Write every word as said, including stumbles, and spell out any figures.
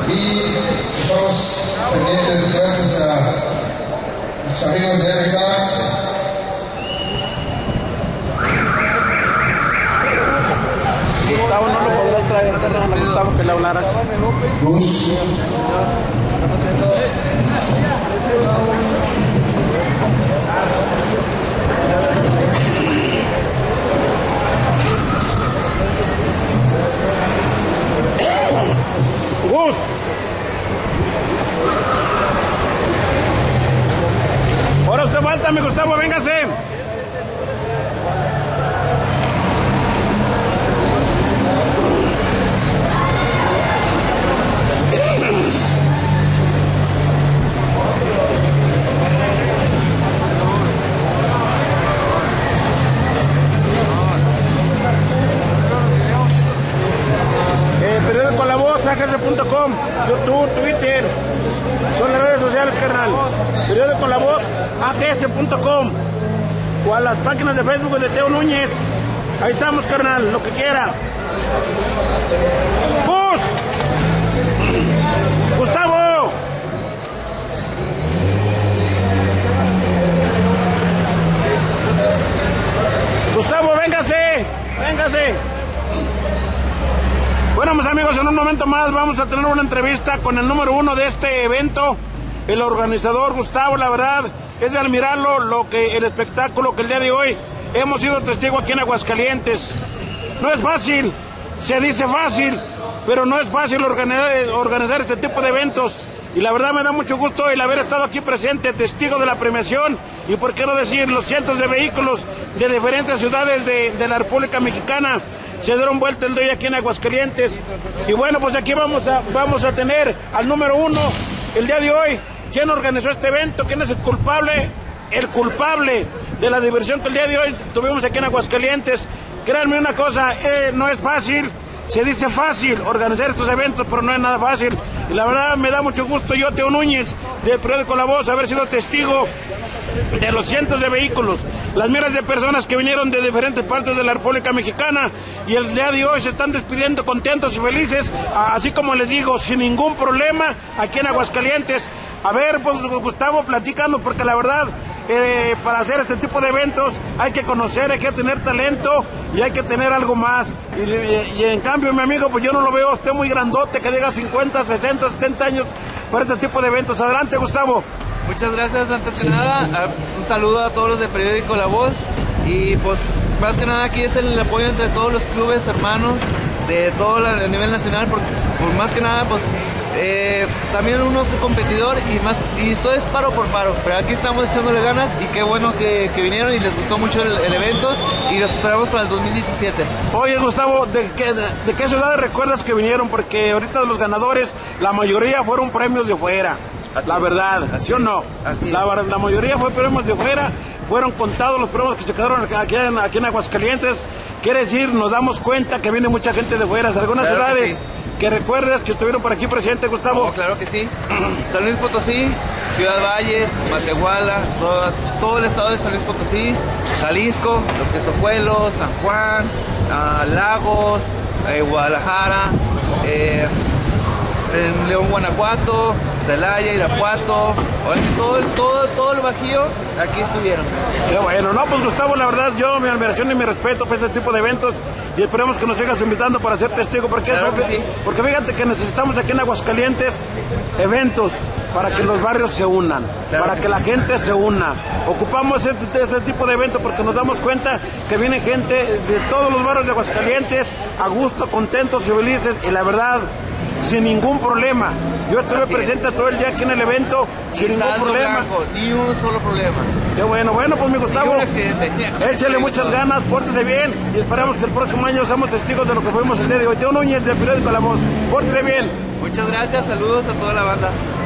y estamos pendientes gracias a los amigos de Eric Dance. Gustavo no lo podrás traer, a Gustavo que le hablara. Luz. Gus. Ahora usted falta, mi Gustavo, véngase. Periódico La Voz, A G S punto com, YouTube, Twitter, son las redes sociales, carnal. Periódico La Voz, A G S punto com, o a las páginas de Facebook de Teo Núñez. Ahí estamos, carnal, lo que quiera. ¡Bus! ¡Gustavo! Gustavo, véngase, véngase. Bueno, mis amigos, en un momento más vamos a tener una entrevista con el número uno de este evento, el organizador Gustavo. La verdad es de admirarlo, lo que el espectáculo que el día de hoy hemos sido testigos aquí en Aguascalientes. No es fácil, se dice fácil, pero no es fácil organizar, organizar este tipo de eventos. Y la verdad me da mucho gusto el haber estado aquí presente, testigo de la premiación, y por qué no decir, los cientos de vehículos de diferentes ciudades de, de la República Mexicana se dieron vuelta el día aquí en Aguascalientes. Y bueno, pues aquí vamos a, vamos a tener al número uno el día de hoy. ¿Quién organizó este evento? ¿Quién es el culpable? El culpable de la diversión que el día de hoy tuvimos aquí en Aguascalientes. Créanme una cosa, eh, no es fácil, se dice fácil organizar estos eventos, pero no es nada fácil. Y la verdad me da mucho gusto, yo, Teo Núñez, del periódico La Voz, haber sido testigo de los cientos de vehículos, las miles de personas que vinieron de diferentes partes de la República Mexicana, y el día de hoy se están despidiendo contentos y felices, así como les digo, sin ningún problema aquí en Aguascalientes. A ver, pues Gustavo, platícanos, porque la verdad, eh, para hacer este tipo de eventos hay que conocer, hay que tener talento y hay que tener algo más. Y, y, y en cambio, mi amigo, pues yo no lo veo a usted muy grandote, que diga cincuenta, sesenta, setenta años para este tipo de eventos. Adelante, Gustavo. Muchas gracias, antes que nada, un saludo a todos los de Periódico La Voz, y pues más que nada aquí es el apoyo entre todos los clubes hermanos de todo a nivel nacional, porque por más que nada pues eh, también uno es competidor y más y eso es paro por paro, pero aquí estamos echándole ganas y qué bueno que, que vinieron y les gustó mucho el, el evento, y los esperamos para el dos mil diecisiete. Oye, Gustavo, ¿de qué, de, de qué ciudades recuerdas que vinieron? Porque ahorita de los ganadores la mayoría fueron premios de fuera. Así la verdad, así ¿sí o no? Así la, la mayoría fue premios de fuera, fueron contados los premios que se quedaron aquí en, aquí en Aguascalientes. Quiere decir, nos damos cuenta que viene mucha gente de fuera, de algunas claro ciudades que, sí. que recuerdes que estuvieron por aquí presentes, Gustavo. Oh, claro que sí. San Luis Potosí, Ciudad Valles, Matehuala, todo, todo el estado de San Luis Potosí, Jalisco, lo que es Ojuelos, San Juan, uh, Lagos, eh, Guadalajara, eh, en León, Guanajuato, Celaya, Irapuato, ahora sí, todo, todo, todo el Bajío, aquí estuvieron. Qué bueno, no, pues Gustavo, la verdad, yo mi admiración y mi respeto por este tipo de eventos, y esperemos que nos sigas invitando para ser testigo, porque, claro porque, sí. porque fíjate que necesitamos aquí en Aguascalientes eventos para que los barrios se unan, claro para que, que la gente se una. Ocupamos este, este tipo de eventos porque nos damos cuenta que viene gente de todos los barrios de Aguascalientes a gusto, contentos y felices, y la verdad, sin ningún problema. Yo estuve Así presente es. todo el día aquí en el evento, sin ningún problema. Blanco, ni un solo problema. Qué bueno, bueno, pues mi Gustavo, un accidente. échale muchas ganas, pórtese bien, y esperamos que el próximo año seamos testigos de lo que fuimos el día de hoy. Teo Núñez, del periódico La Voz, pórtese bien. Muchas gracias, saludos a toda la banda.